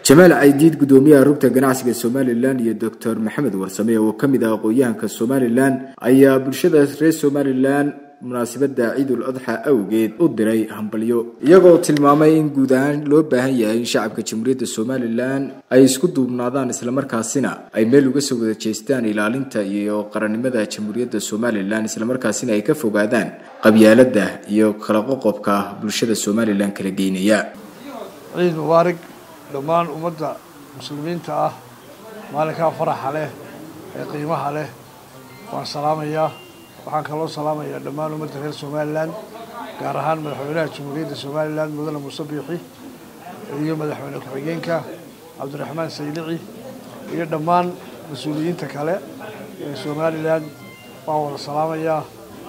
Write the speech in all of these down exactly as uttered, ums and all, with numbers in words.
جمال عيديد قدوميها ركتة جناعسك السوماليلان يا دكتور محمد ورسمية وكمدا قويان كالسوماليلان أي برشدة رئيس السوماليلان مناسبة عيد الأضحى أوجد أدري همبليو يقول تلمامين جودان لو بهاي شعب كجمهورية السوماليلان أي سكدوا بنادان إسلام مركزنا أي ملو قصوا تشيستان إلى لينتا يو قرن مدى جمهورية السوماليلان إسلام مركزنا يكفوا بعدان قبيلة ده يو خلقوا قبكة برشدة السوماليلان كالجينية. عيد مبارك دمان أمدا مسلمين تاه مالكها فرح عليه قيمة عليه والسلام إياه وحن كلو سلام إياه دمان أمدا غير سوماليلان كارهان مدحونا جمهورية سوماليلان مدن مصبيحي اليوم مدحونا كحجينك عبد الرحمن سيلعي إياه دمان مسؤولين تكاله سوماليلان وهو السلام إياه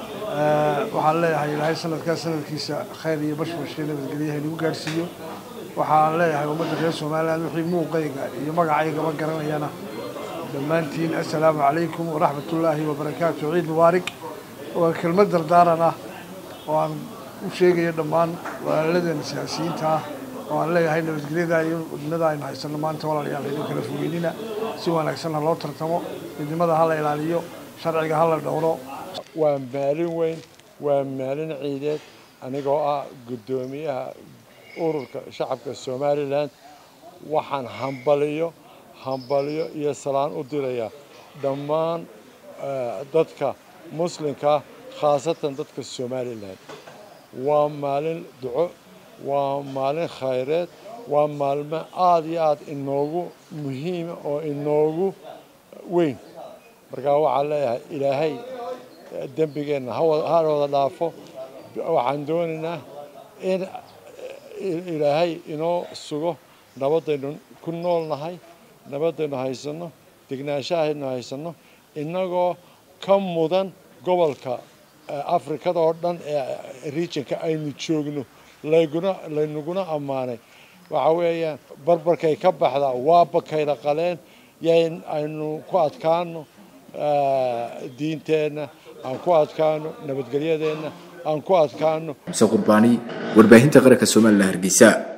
وحن لا هاي هاي سنة كسنة كيسة خيرية بش مشكلة بتقوليها اللي وقارسيو waxaan leeyahay ummadda reer Soomaaliland wixii muuqayga iyo magacayga ma garanayana dhammaantiin assalaamu calaykum wa rahmatullaahi wa barakaatuh ciid mubaarak waa kelmad dardaaran ah oo aan u sheegayo dhammaan walaaladeen siyaasiyiinta ah oo aan leeyahay nabadgelyada iyo wadnada aynu haysano maanta walaalayaal inuu kala fogeynina si wanaagsan loo tartamo midnimada hal ilaaliyo sharciga hal la dhowro waa maalin weyn waa maalin ciideed anigoo ah gudoomiyaha ururka shacabka Soomaaliland waxaan hambaliyo hambaliyo iyo salaan u diraya dhammaan dadka muslimka khaasatan dadka Soomaaliland waa maalin duco waa maalin khayreed waa maalmo aad iyo aad inoogu muhiim oo inoogu weyn marka waxaan leeyahay ilaahay dambigeena ha wada dhaafo waxaan doonaynaa in ilaahay inoo sugo nabadaynu ku noolnahay nabadaynu haysano degnaanshaha haysano inagoo ka mudan gobolka Afrikada oo dhan ee regionka aynu joogno layguna laynuguna amaanay waxa weeyaan barbarkay ka baxda waa bakayla qaleen yaan aynu ku adkaano diinteena aan ku adkaano nabadgelyadeena aan ku adkaano Musa Qurbani warbaahinta qaranka Soomaaliland Hargeysa.